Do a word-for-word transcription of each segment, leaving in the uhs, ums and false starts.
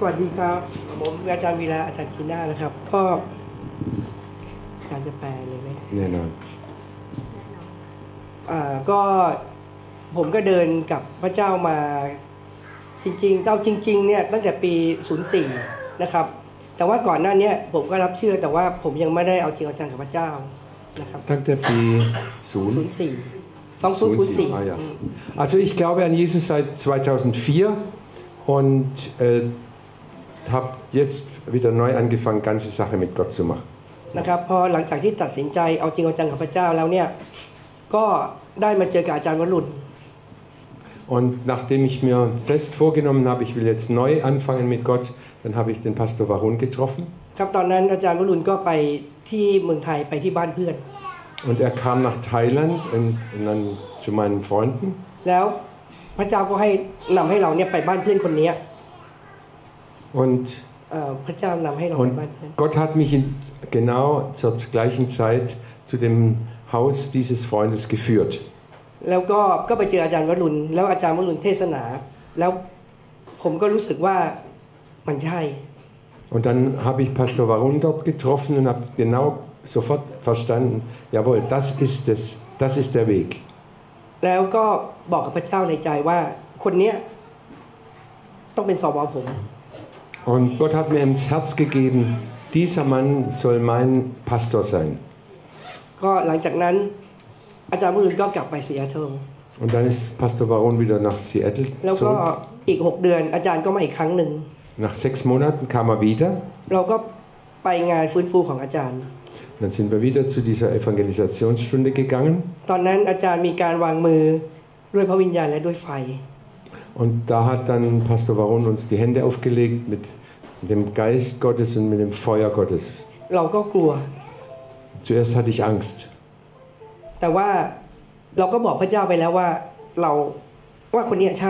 วัสดีครับผมอาจารย์วีระอาจารย์จีน่านะครับก็อาจารย์จะแปลเลยไหมแน่นอนอ่าก็ผมก็เดินกับพระเจ้ามาจริงๆเต้าจริงๆเนี่ยตั้งแต่ปีศูนย์สี่นะครับแต่ว่าก่อนหน้านี้ผมก็รับเชื่อแต่ว่าผมยังไม่ได้เอาจริงเอาจังกับพระเจ้านะครับตั้งแต่ปีศูนย์สี่สองศูนย์สี่ Also ich glaube an Jesus seit zweitausendvier und äh, habe jetzt wieder neu angefangen, ganze Sache mit Gott zu machen. นะครับพอหลังจากที่ตัดสินใจเอาจริงเอาจังกับพระเจ้าแล้วเนี่ยก็ได้มาเจอกับอาจารย์วรุณ Und nachdem ich mir fest vorgenommen habe, ich will jetzt neu anfangen mit Gott, dann habe ich den Pastor Varun getroffen. ครับตอนนั้นอาจารย์วรุณก็ไปที่เมืองไทยไปที่บ้านเพื่อน Und er kam nach Thailand und, und dann zu meinen Freunden. แล้วพระเจ้าก็ให้นำให้เราเนี่ยไปบ้านเพื่อนคนนี้ Und พระเจ้านำให้เราไปบ้านเพื่อน Gott hat mich in, genau zur gleichen Zeit zu dem Haus dieses Freundes geführt. แล้วก็ก็ไปเจออาจารย์วรุณแล้วอาจารย์วรุณเทศนาแล้วผมก็รู้สึกว่ามันใช่ Und dann habe ich Pastor Varun dort getroffen und habe genau sofort verstanden, jawohl, das ist es, das ist der Weg. แล้วก็บอกกับพระเจ้าในใจว่าคนนี้ต้องเป็นสวผม Und Gott hat mir ins Herz gegeben, dieser Mann soll mein Pastor sein. ก็หลังจากนั้นอาจารย์วรุณก็กลับไปซีแอตเทิล Und dann ist Pastor Varun wieder nach Seattle แล้วก็ zurück. อีกหกเดือนอาจารย์ก็มาอีกครั้งหนึ่ง Nach sechs Monaten kam er wieder. เราก็ไปงานฟื้นฟูของอาจารย์ Dann sind wir wieder zu dieser Evangelisationsstunde gegangen. ตอนนั้นอาจารย์มีการวางมือด้วยพระวิญญาณและด้วยไฟ Und da hat dann Pastor Varun uns die Hände aufgelegt mit dem Geist Gottes und mit dem Feuer Gottes. เราก็กลัว Zuerst hatte ich Angst. แต่ว่าเราก็บอกพระเจ้าไปแล้วว่าเราว่าคนนี้ใช่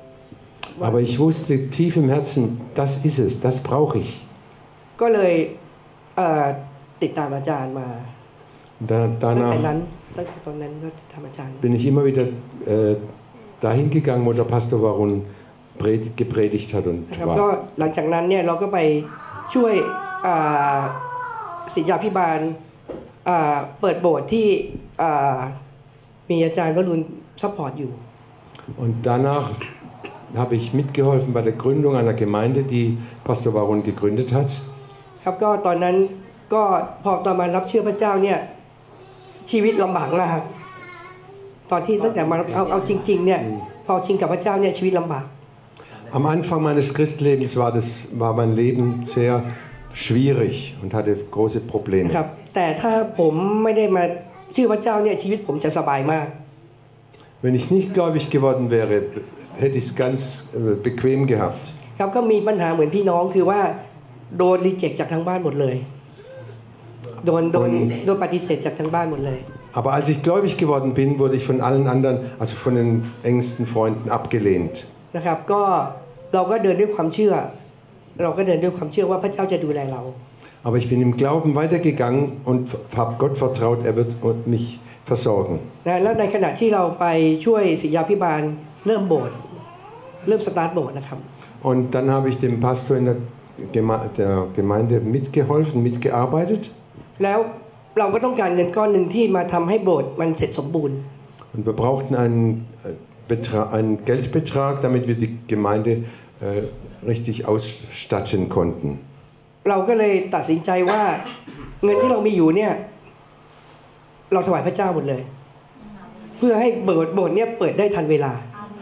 Aber ich wusste tief im Herzen, das ist es, das brauche ich. ก็เลยติดตามอาจารย์มา Da, ตั้งแต่ danach นั้นตั้งแต่ตอนนั้นก็ติดตามอาจารย์ bin ich immer wieder äh, dahin gegangen, wo der Pastor Varun gepredigt hat und นะครับก็ war. หลังจากนั้นเนี่ยเราก็ไปช่วยศิษยาภิบาลเปิดโบสถ์ที่มีอาจารย์วรุณซัพพอร์ตอยู่ Und danach habe ich mitgeholfen bei der Gründung einer Gemeinde, die Pastor Varun gegründet hat. ครับก็ตอนนั้นก็พอตอนมารับเชื่อพระเจ้าเนี่ยชีวิตลำบากมากตอนที่ตั้งแต่มาเอาเอาจริงๆเนี่ยพอจริงกับพระเจ้าเนี่ยชีวิตลำบาก Am Anfang meines Christlebens war, das, war mein Leben sehr schwierig und hatte große Probleme. ครับแต่ถ้าผมไม่ได้มาเชื่อพระเจ้าเนี่ยชีวิตผมจะสบายมาก Wenn ich nicht gläubig geworden wäre, hätte ich es ganz äh, bequem gehabt. ครับก็มีปัญหาเหมือนพี่น้องคือว่าโดนรีเจ็คจากทางบ้านหมดเลยโดนโดนโดนปฏิเสธจากทางบ้านหมดเลย Aber als ich gläubig geworden bin, wurde ich von allen anderen, also von den engsten Freunden, abgelehnt. นะครับก็เราก็เดินด้วยความเชื่อเราก็เดินด้วยความเชื่อว่าพระเจ้าจะดูแลเรา Aber ich bin im Glauben weitergegangen und habe Gott vertraut, er wird mich versorgen. นะแล้วในขณะที่เราไปช่วยศิษยาภิบาลเริ่มโบสถ์เริ่มสตาร์ทโบสถ์นะครับ Und dann habe ich dem Pastor in der, Geme der Gemeinde mitgeholfen, mitgearbeitet. แล้วเราก็ต้องการเงินก้อนหนึ่งที่มาทำให้โบสถ์มันเสร็จสมบูรณ์ Und wir brauchten einen, Betrag, einen Geldbetrag, damit wir die Gemeinde äh, richtig ausstatten konnten. เราก็เลยตัดสินใจว่าเงินที่เรามีอยู่เนี่ยเราถวายพระเจ้าหมดเลยเพื่อให้โบสถ์โบสถ์เนี่ยเปิดได้ทันเวลา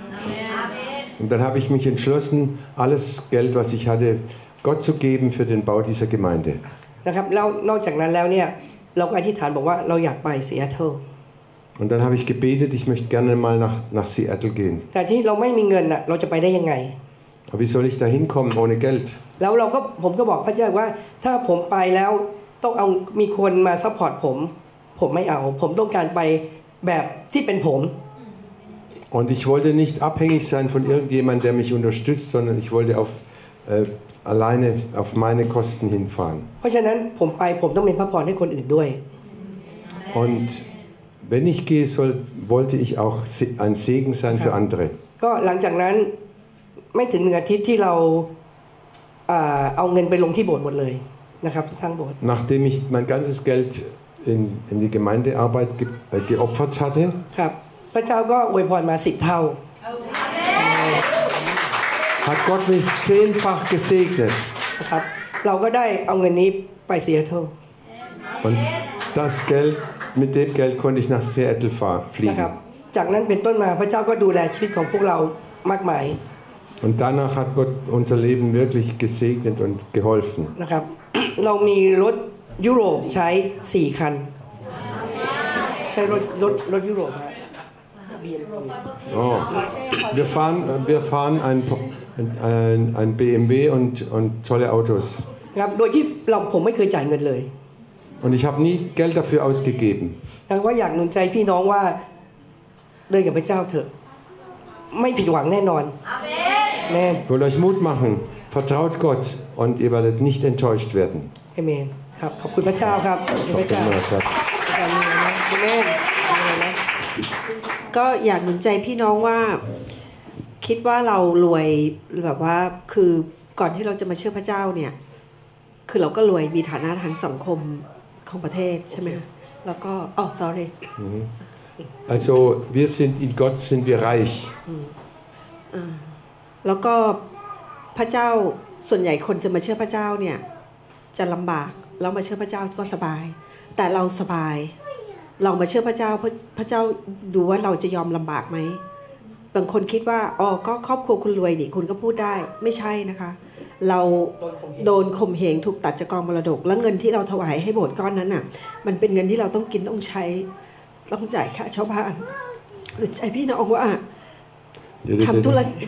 Und dann habe ich mich entschlossen, alles Geld, was ich hatte, Gott zu geben für den Bau dieser Gemeinde. นะครับแล้วนอกจากนั้นแล้วเนี่ยเราก็อธิษฐานบอกว่าเราอยากไปซีแอตเทิล Und dann habe ich gebetet, ich möchte gerne mal nach, nach Seattle gehen. แต่ที่เราไม่มีเงินน่ะเราจะไปได้ยังไง Aber wie soll ich da hinkommen ohne Geld? แล้วเราก็ผมก็บอกพระเจ้าว่าถ้าผมไปแล้วต้องเอามีคนมาซัพพอร์ตผมผมไม่เอาผมต้องการไปแบบที่เป็นผม Und ich wollte nicht abhängig sein von irgendjemandem, der mich unterstützt, sondern ich wollte auf, äh, alleine auf meine Kosten hinfahren. เพราะฉะนั้นผมไปผมต้องเป็นพระพรให้คนอื่นด้วย Und wenn ich gehe, soll, wollte ich auch ein Segen sein für andere. ก็หลังจากนั้นไม่ถึงหนึ่งอาทิตย์ที่เราอ่าเอาเงินไปลงที่โบสถ์หมดเลยนะครับสร้างโบสถ์ Nachdem ich mein ganzes Geld in, in die Gemeindearbeit ge, äh, geopfert hatte, ครับพระเจ้าก็อวยพรมาสิบเท่า hat Gott mich zehnfach gesegnet. นะครับเราก็ได้เอาเงินนี้ไปซีแอตเทิล Und das Geld, mit dem Geld konnte ich nach Seattle fahr, นะครับ fliegen. จากนั้นเป็นต้นมาพระเจ้าก็ดูแลชีวิตของพวกเรามากมาย Und danach hat Gott unser Leben wirklich gesegnet und geholfen. นะครับ เรามีรถยุโรปใช้สี่คันใช้รถรถรถยุโรปฮะ Oh. Wir fahren, wir fahren ein, ein, ein B M W und, und tolle Autos. ครับโดยที่เราผมไม่เคยจ่ายเงินเลย Und ich habe nie Geld dafür ausgegeben. ดังว่าอยากหนุนใจพี่น้องว่าเดินกับพระเจ้าเถอะไม่ผิดหวังแน่นอนอาเมน Ich will euch Mut machen. Vertraut Gott und ihr werdet nicht enttäuscht werden. อาเมนครับขอบคุณพระเจ้าครับขอบคุณพระเจ้าอาเมนก็อยากหนุนใจพี่น้องว่าคิดว่าเรารวยแบบว่าคือก่อนที่เราจะมาเชื่อพระเจ้าเนี่ยคือเราก็รวยมีฐานะทางสังคมของประเทศใช่ไหมแล้วก็อ๋อ sorry Also wir sind in Gott sind wir reich. แล้วก็พระเจ้าส่วนใหญ่คนจะมาเชื่อพระเจ้าเนี่ยจะลำบากแล้วมาเชื่อพระเจ้าก็สบายแต่เราสบายเรามาเชื่อพระเจ้าพระเจ้าดูว่าเราจะยอมลำบากไหมบางคนคิดว่าอ๋อก็ครอบครัวคุณรวยนี่คุณก็พูดได้ไม่ใช่นะคะเราโดนข่มเหงถูกตัดจากกองมรดกแล้วเงินที่เราถวายให้โบสถ์ก้อนนั้นน่ะมันเป็นเงินที่เราต้องกินต้องใช้ต้องจ่ายค่าเช่าบ้านหรือใจพี่น้องว่าทำธุรกิจ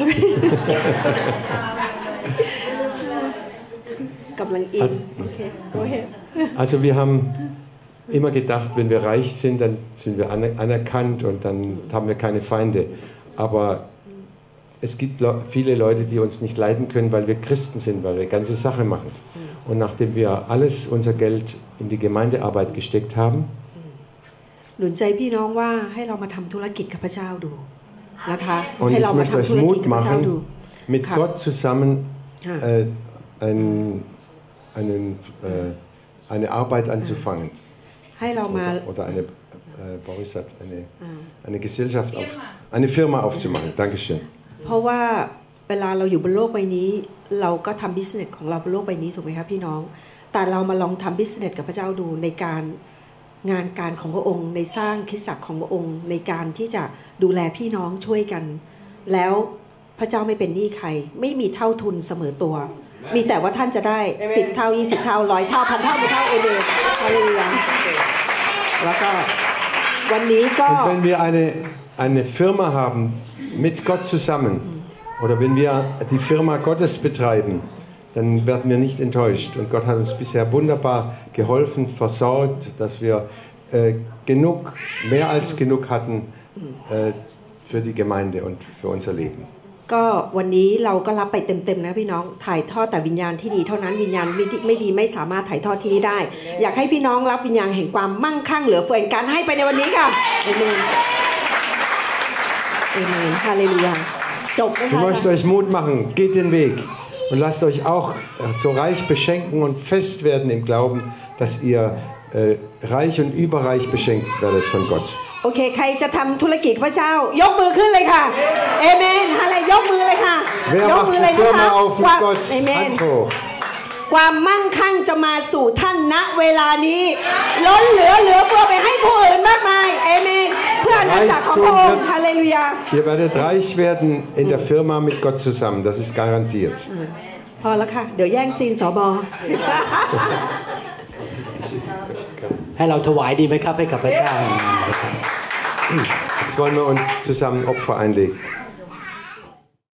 กำลังอินโอเค go ahead Also wir haben immer gedacht, wenn wir reich sind, dann sind wir anerkannt und dann haben wir keine Feinde. Aber es gibt viele Leute, die uns nicht leiden können, weil wir Christen sind, weil wir ganze Sache machen. Und nachdem wir alles unser Geld in die Gemeindearbeit gesteckt haben, หนุนใจพี่น้องว่าให้เรามาทำธุรกิจกับพระเจ้าดูนะคะ und ให้ ich เรามา möchte ทำ euch ธุรกิจ Mut กับพระเจ้าดู machen, mit Ja. Gott zusammen Ja. äh, ein, einen, äh, eine Arbeit anzufangen. ให้เรามา Oder, oder eine, äh, Borisat, eine, eine Gesellschaft, auf, eine Firma aufzumachen. Dankeschön. เพราะว่าเวลาเราอยู่บนโลกใบนี้เราก็ทำบิสเนสของเราบนโลกใบนี้ถูกไหมครับพี่น้องแต่เรามาลองทำบิสเนสกับพระเจ้าดูในการงานการของพระองค์ในสร้างคริสตจักรของพระองค์ในการที่จะดูแลพี่น้องช่วยกันแล้วพระเจ้าไม่เป็นหนี้ใครไม่มีเท่าทุนเสมอตัวมีแต่ว่าท่านจะได้สิบเท่ายี่สิบเท่าร้อยเท่าพันเท่าหมื่นเท่าเอเมนฮาเลลูยาแล้วก็วันนี้ก็ Und wenn wir eine, eine Firma haben mit Gott zusammen oder wenn wir die Firma Gottes betreiben, dann werden wir nicht enttäuscht. Und Gott hat uns bisher wunderbar geholfen, versorgt, dass wir äh, genug, mehr als genug hatten äh, für die Gemeinde und für unser Leben. ก็วันนี้เราก็รับไปเต็มๆนะพี่น้องถ่ายทอดแต่วิญญาณที่ดีเท่านั้นวิญญาณไม่ดีไม่สามารถถ่ายทอดที่นี้ได้อยากให้พี่น้องรับวิญญาณแห่งความมั่งคั่งเหลือเฟือการให้ไปในวันนี้ค่ะเอเมนเอเมนฮาเลลูยาจบนะคะ Ich möchte euch Mut machen, geht den Weg und lasst euch auch so reich beschenken und fest werden im Glauben, dass ihr äh, reich und überreich beschenkt werdet von Gott. โอเคใครจะทำธุรกิจพระเจ้ายกมือขึ้นเลยค่ะเอเมนฮาเลยกมือเลยค่ะ Wer ยก macht มือเลย die นะคะ Firma auf mit Gott? เอเมน Hand hoch. ความมั่งคั่งจะมาสู่ท่านณเวลานี้ล้นเหลือเหลือเพื่อไปให้ผู้อื่นมากมายเอเมนเพื่ออาณาจักรของพระองค์ฮาเลลูยา Ihr werdet reich werden in der Firma mit Gott zusammen, das ist garantiert. พอแล้วค่ะเดี๋ยวแย่งซีนสบให้เราถวายดีไหมครับให้กับพระเจ้า Jetzt wollen wir uns zusammen Opfer einlegen.